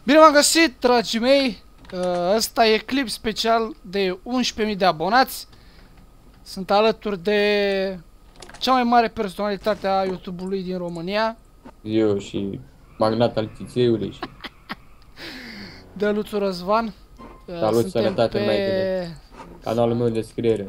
Bine v-am găsit, dragii mei. Ăsta e clip special de 11.000 de abonați. Sunt alături de cea mai mare personalitate a YouTube-ului din România. Eu și magnat al țițeiului și... Dăluțu Răzvan. Salut, sănătate, pe canalul meu de scriere.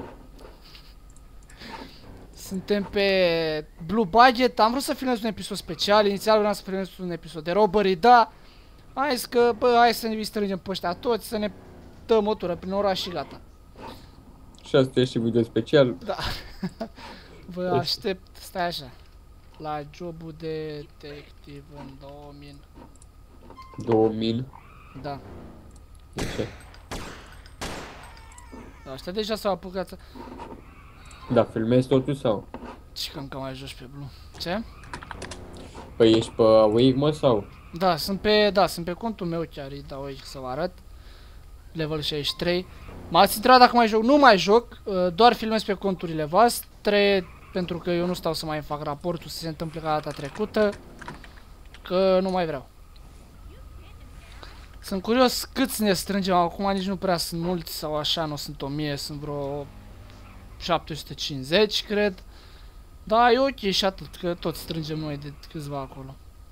Suntem pe Blue Budget. Am vrut să filmez un episod special. Inițial vreau să filmez un episod de robbery, da. Hai că, bă, hai să ne strângem pe ăștia toți, să ne dăm o tură prin oraș și gata. Și asta e și video special. Da. Vă aștept, stai așa, la jobul de detective în 2000. 2000. Da. De ce? Da, ăștia deja s-au apucat să... Da, filmezi totul sau? Ce că mai joci pe Blue. Ce? Păi ești pe Wake, mă, sau? Da, sunt pe contul meu chiar, îi dau aici să vă arăt. Level 63. M-ați întrebat dacă mai joc, nu mai joc, doar filmez pe conturile voastre, pentru că eu nu stau să mai fac raportul să se întâmple ca data trecută, că nu mai vreau. Sunt curios câți ne strângem acum, nici nu prea sunt mulți sau așa, nu sunt 1000, sunt vreo 750, cred. Da, e ok și atât, că tot strângem noi de câțiva acolo.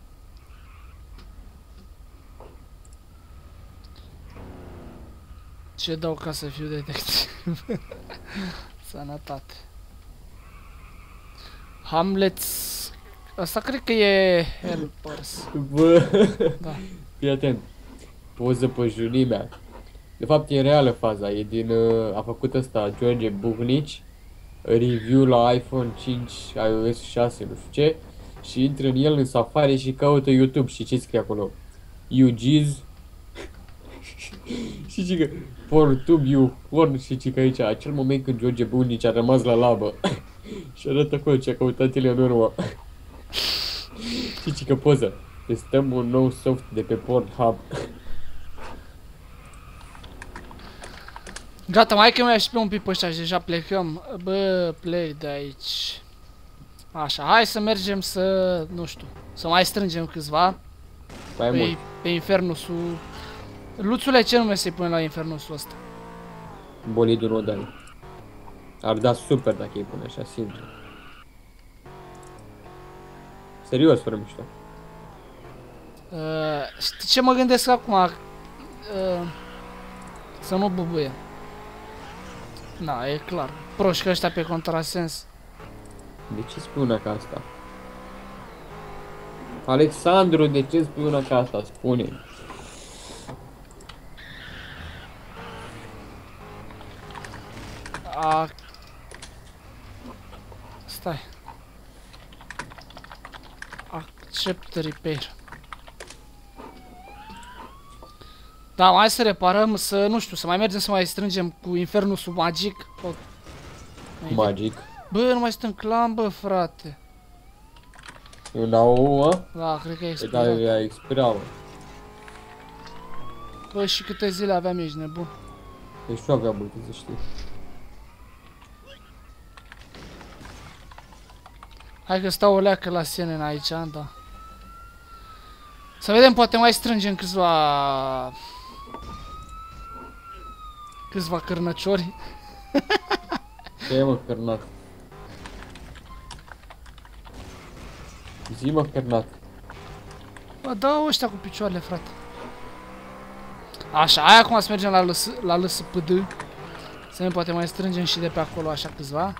Ce dau ca să fiu detectiv? Sănătate. Hamlet's... Asta cred că e Helpers. Bă, Da. fii atent. Poză pe junimea. De fapt e reală faza, e din... a făcut ăsta George Buhnici review la iPhone 5, iOS 6, nu știu ce. Și intră în el în Safari și caută YouTube și ce scrie acolo? UG's. Și zic că Portube you porn și zic că aici, acel moment când George Buhnici a rămas la labă. Și arată acolo ce a căutat el în urmă. Și zic că poză. Testăm un nou soft de pe Pornhub. Gata, mai că mai și pe un pic pe ăștia și deja plecăm. Bă, plec de aici. Așa, hai să mergem să, nu știu, să mai strângem câțiva. Mai mult. Pe Infernusul. Luțule, ce nume să-i pune la Infernusul ăsta? Bolidul nodal. Ar da super dacă îi pune așa, sincer. Serios, fără mișto. Știi ce mă gândesc acum? Să nu bubuie. Da, e clar. Proști ăștia pe contrasens. De ce spui una ca asta? Alexandru, de ce spui una ca asta? Spune-mi. Stai. Accept repair. Da, hai să reparăm, să, nu știu, să mai mergem să mai strângem cu Infernusul magic. Magic. Bă, nu mai sunt în clan, bă, frate. Eu n-au, mă? Da, cred că e Păi da, expirat. ea expira, mă. Bă, și câte zile aveam, ești nebun. Deci nu aveam multe, să știi. Hai că stau o leacă la CNN aici, da. Să vedem, poate mai strângem câțiva cârnăciori. Ce e, mă, cărnat? Zi, mă, cărnat. Bă, dă ăștia cu picioarele, frate. Așa, hai acum să mergem la LSPD. Să ne poate mai strângem și de pe acolo așa câțiva.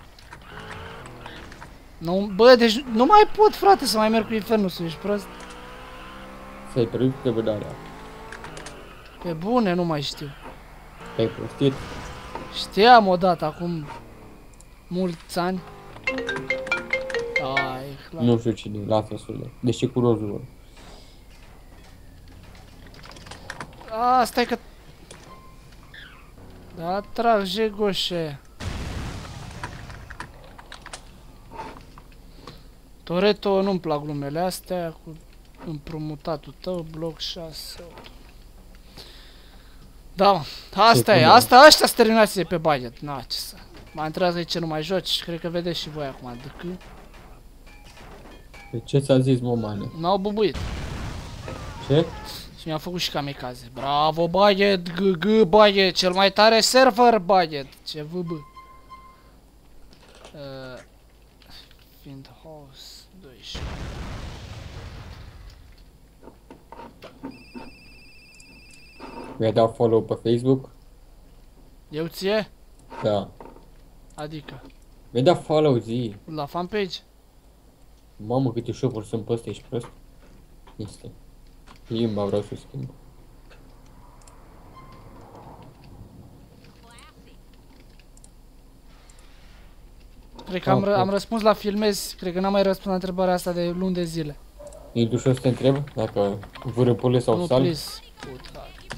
Nu, bă, deci nu mai pot, frate, să mai merg cu Infernusul, ești prost? Ți-ai pierdut de vânarea. Pe bune, nu mai știu. Te-ai prostit. Știam odată, acum mulți ani. Ai, clar. Nu știu cine, lasă sule. Deși cu rozul, mă. A, stai că... Da, trage goșe. Toretto, nu-mi plac glumele astea cu împrumutatul tău, bloc 6. Da, asta e, ăștia sunt terminații de pe budget. Na, ce să... Mă întreabă de ce nu mai joci, cred că vedeți și voi acum, decât... De ce ți-a zis, mă, mane? N-au bubuit. Ce? Și mi-am făcut și kamikaze. Bravo, Baget, GG, Baget, cel mai tare server, Baget. Ce VB. Find house 12. Mi-ai dat follow pe Facebook? Eu ție? Da. Adică, Mi-ai dat follow, zi. la fanpage? Mamă, câte shop-uri sunt pe ăsta, ești prost? Este. Limba vreau să schimb. Cred că am răspuns la filmezi, cred că n-am mai răspuns la întrebarea asta de luni de zile. Intru și o să te întreb dacă vârâpule sau Nu, sal? please. Puta.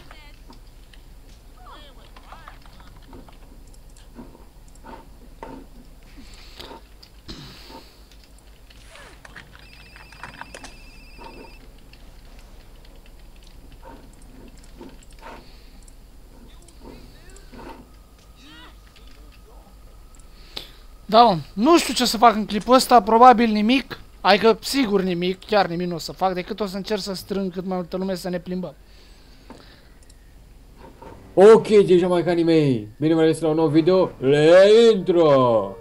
Da, mă, nu știu ce să fac în clipul ăsta, probabil nimic. Adică sigur nimic, chiar nimic nu o să fac, decât o să încerc să strâng cât mai multă lume să ne plimbăm. Ok, deja mai canii mei. Bine v-am la un nou video. Le intro!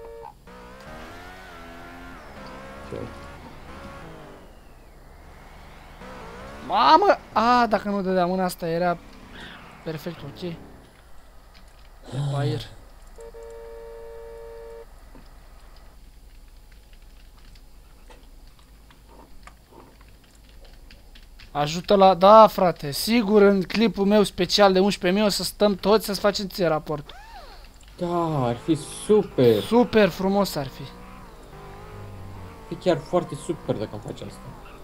Mamă! A, dacă nu dădea mâna asta era perfect ok. Fire. Ajută la... Da, frate, sigur în clipul meu special de 11.000 o să stăm toți să-ți facem ție raport. Da, ar fi super. Super frumos ar fi. E chiar foarte super dacă am face asta.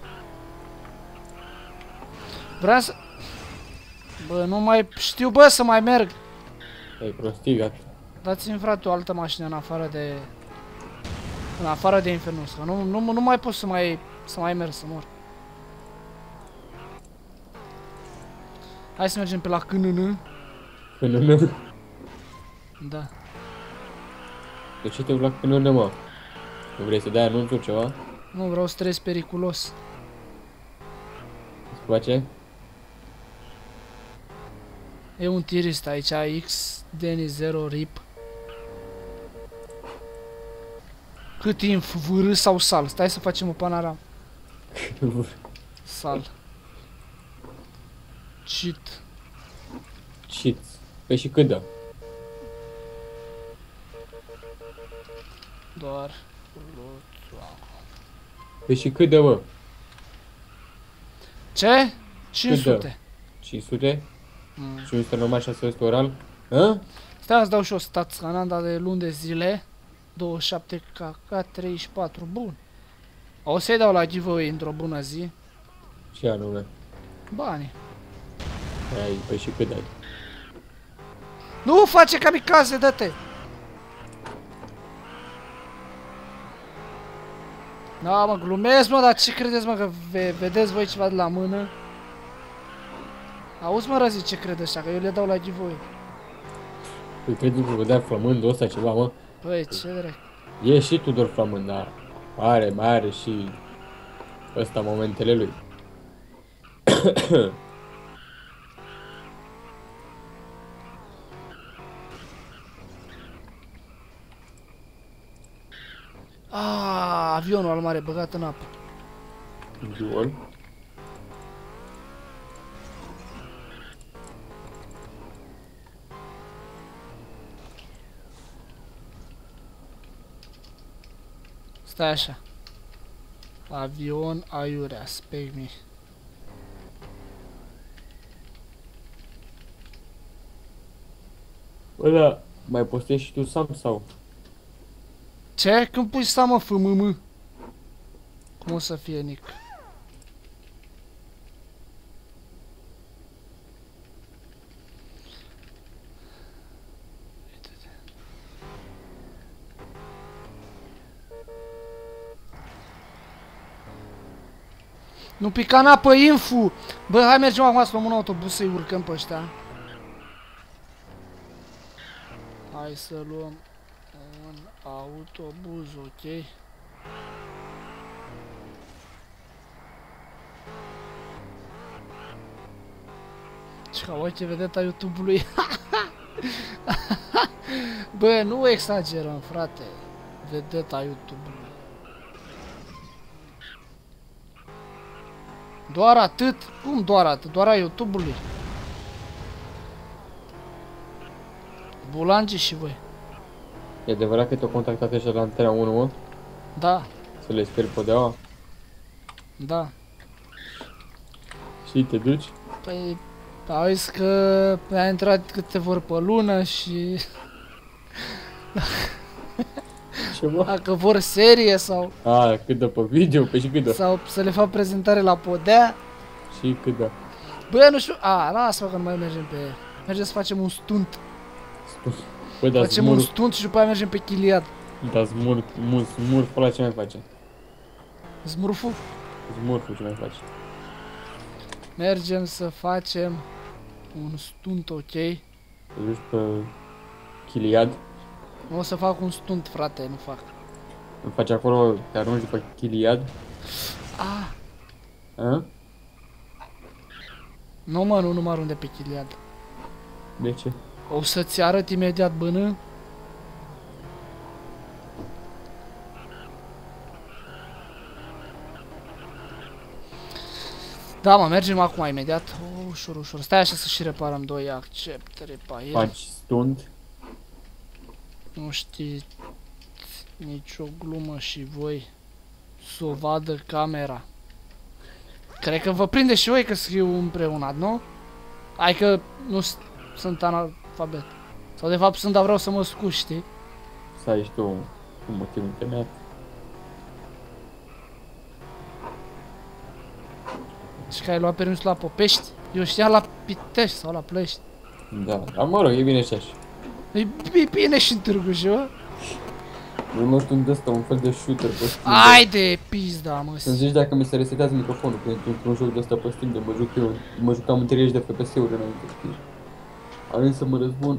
Vreau să... Bă, nu mai știu, bă, să mai merg. Ai prostii, gata. Dați-mi, frate, o altă mașină în afară de... În afară de Infernus, că nu mai pot să mai merg, să mor. Hai să mergem pe la CNN. CNN? Da. De ce te la CNN, mă? Nu vrei să dai anunțuri ceva? Nu vreau să trăiesc periculos. Îți place? E un tirist aici, X, Denny 0, RIP. Cât timp, vârâ sau sal? Stai să facem o panoramă. Sal. Cheat. Cheats. Păi și cât dă? Doar. Păi și cât dă, mă? Ce? 500. 500? 500 normal, 600 oral? Hă? Stai, îți dau și o stat scananda de luni de zile. 27 kk 34. Bun. O să-i dau la giveaway într-o bună zi. Ce anume? Bani. Ai, păi și cât dai? Nu face kamikaze, dă-te! Da, mă, glumesc, mă, dar ce credeți, mă, că vedeți voi ceva de la mână? Auzi, mă, Răzi, ce cred ăștia, că eu le dau la giveaway. Păi crezi că vă dea flămândul ăsta ceva, mă? Păi, ce drept. E și Tudor Flămând, dar mai are și ăsta momentele lui. Avionul al mare băgat în apă. Duel. Stai așa. Avion aiurea, spec me. Bă, da, mai postezi și tu Sam sau? Ce? Când pui să mă FMM? Cum o să fie, Nick? Nu pica în apă, Infu! Bă, hai mergem acum să luăm un autobuz să-i urcăm pe ăștia. Hai să luăm un autobuz, ok? Și ca uite vedeta YouTube-ului. Bă, nu exagerăm, frate. Vedeta YouTube-ului. Doar atât? Cum doar atât? Doar a YouTube-ului. Bulangi și voi. E adevărat că te-au contactat ăștia la Antena 1, mă? Da, Să le speri podeaua? da. Și te duci? Păi, au zis că a intrat câte vor pe lună și Ce mă? dacă vor serie sau Cât dă pe video? Pe și cât dă? sau să le fac prezentare la podea. Și cât dă? Bă, nu știu. Lasă-mă că nu mai mergem pe... Mergem să facem un stunt. Bă, dar Facem un stunt și după aia mergem pe Chiliad. Dar smurf ăla ce mai face? Smurful. Smurful ce mai face? Mergem să facem un stunt, ok? Te duci pe Chiliad? O să fac un stunt, frate, nu fac. Îl faci acolo, te arunci după Chiliad? A? Nu mă, nu mă arunc de pe Chiliad. De ce? O să-ți arăt imediat, bână. Da, mă, mergem acum imediat. Ușor, ușor. Stai așa să și reparăm doi. Accept, repair. Faci stunt? Nu știți nicio glumă și voi să o vadă camera. Cred că vă prinde și voi că scriu împreună, nu? Hai că nu sunt analfabet. Sau de fapt sunt, dar vreau să mă scuși, știi? Să ai și tu un motiv întemeiat. Și că ai luat permisul la Popești? Eu știam la Pitești sau la Plăști. Da, dar mă rog, e bine și așa. E bine și în Târgu Jiu. Urmă tu de ăsta, un fel de shooter pe Steam. Ai de pizda, mă. Să-mi zici dacă mi se resetează microfonul într-un joc de ăsta pe Steam, de mă juc eu, mă jucam în 30 de FPS-uri înainte, știi? Am venit să mă răzbun.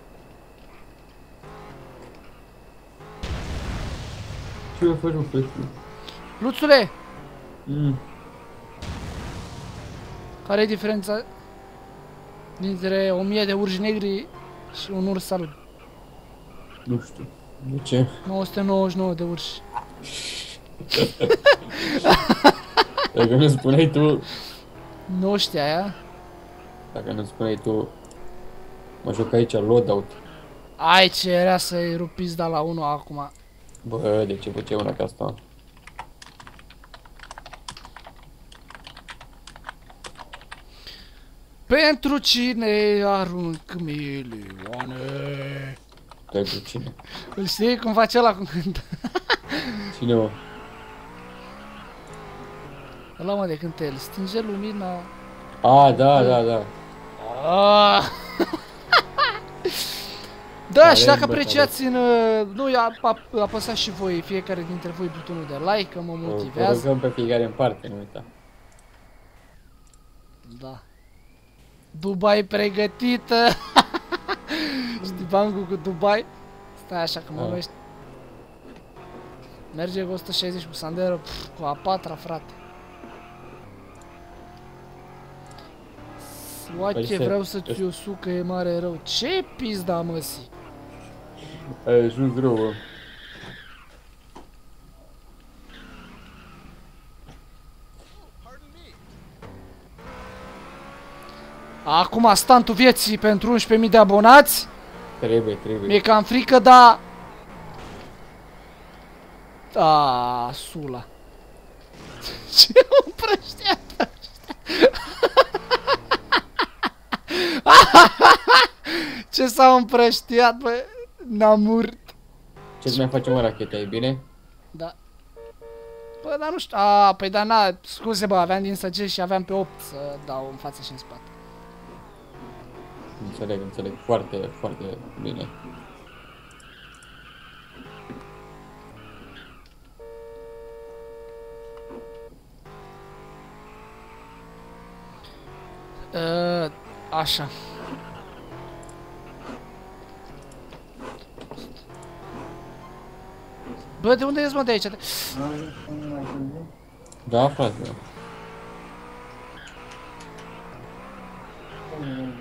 Ce mai faci, mă, frate? Luțule, Mm. care e diferența dintre 1000 de urși negri și un urs alb? Nu știu. De ce? 999 de urși. Dacă nu spuneai tu, Nu știa aia? dacă nu spuneai tu, mă joc aici loadout. Ai ce era să-i rup pizda la 1 acum. Bă, de ce făceai una ca asta? Pentru cine arunc milioane? Pentru cine? Îl știi cum face ăla cum cântă? Cine, mă? Ăla, mă, de cântă el. Stinge lumina. Da. Ah! Da, și dacă Talent, bă, apreciați în... Nu, apăsați și voi, fiecare dintre voi, butonul de like, că mă Vă motivează. rugăm pe fiecare în parte, nu uita. Da. Dubai pregătită. Știi bancul cu Dubai? Stai așa că mă Da. numești. Merge cu 160 cu Sandero, cu a patra, frate. Oache, Păi vreau să-ți o sucă, e mare rău. Ce pizda, măsi? Ai ajuns rău, bă. Acum stantul vieții pentru 11.000 de abonați. Trebuie. Mi-e cam frică, dar... Sula. Ce împrășteat ăștia? Ce s-au împrăștiat, bă? N-am urt. Ce-ți mai facem, mă, racheta, e bine? Da. Bă, dar nu știu. Păi da, scuze, bă, aveam din săgeți și aveam pe 8 să dau în față și în spate. Înțeleg. Foarte bine. Așa. Bă, de unde ești, mă, de aici? Da, frate.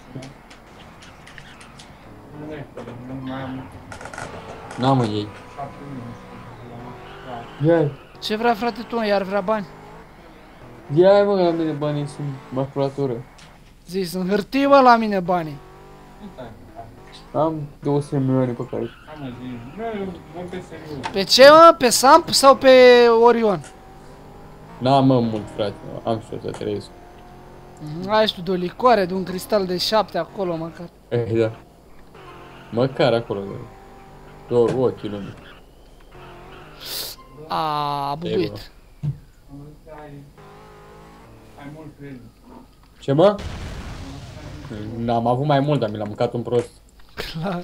Nu mai am N-am în ei. 7 minute. Ia, Ce vrea frate tu, iar vrea bani? ia mă, la mine banii sunt maculatură. Zi, sunt hârtii, bă, la mine banii. Am 200 milioane pe care. Hai mă, zi. Nu, vorbesc serios. Pe ce, mă? Pe Samp sau pe Orion? N-am mă mult, frate, am și eu să trăiesc. Ai și tu de o licoare, de un cristal de 7 acolo, măcar. Da. Măcar acolo, da. O kilometri. A bubuit. Ai mult credit. Ce mă? N-am avut mai mult, dar mi l-am mâncat un prost. Clar.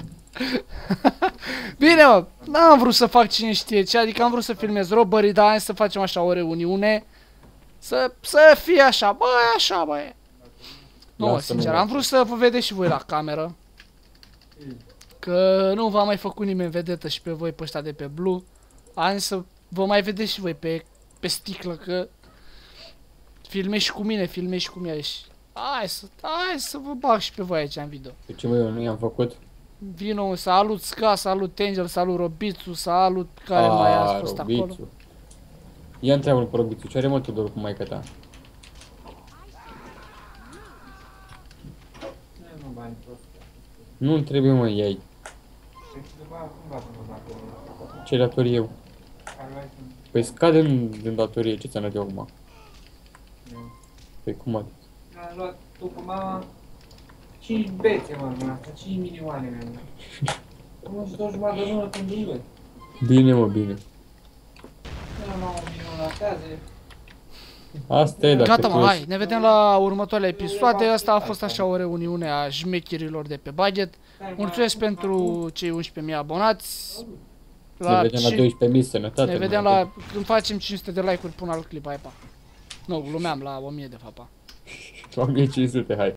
Bine, mă, n-am vrut să fac cine știe ce, adică am vrut să filmez robbery, dar hai să facem așa o reuniune. Să fie așa, bă, așa, bă. Nu, mă, sincer, am vrut să vă vedeți și voi la cameră. Că nu v-a mai făcut nimeni vedetă și pe voi pe ăștia de pe Blue. Am zis să vă mai vedeți și voi pe sticlă, că filmezi și cu mine, filmezi și cu mine și hai să vă bag și pe voi aici în video. De ce mă, eu nu i-am făcut? Vino, salut Ska, salut Angel, salut Robițu, salut care mai a fost acolo. Robițu. Ia întreabă-l pe Robițu, ce are mă Tudor cu maica ta? Nu bani prost. Nu-mi trebuie mă, ei. Păi după aia cum dați mă acolo? Ce datorie eu? Care ai sunt? Păi scade din datorie, ce ți-am dat eu acum? Păi cum adică? Mi-a luat după mama 5 bețe, mă, din asta, 5 milioane mi-am luat. Nu știu, jumătate de lună când duble. Bine mă, bine. Mi-am luat 1 milion la teaze. Asta e, dacă Gata, tu mă, hai, ești... ne vedem la următoarele episoade. Asta a fost așa o reuniune a șmecherilor de pe budget. Mulțumesc pentru cei 11.000 abonați. Ne vedem la 12.000, sănătate. Ne vedem la... Când facem 500 de like-uri, pun alt clip, hai, pa. Nu, glumeam la 1000 de fapt, pa. La 1500, hai.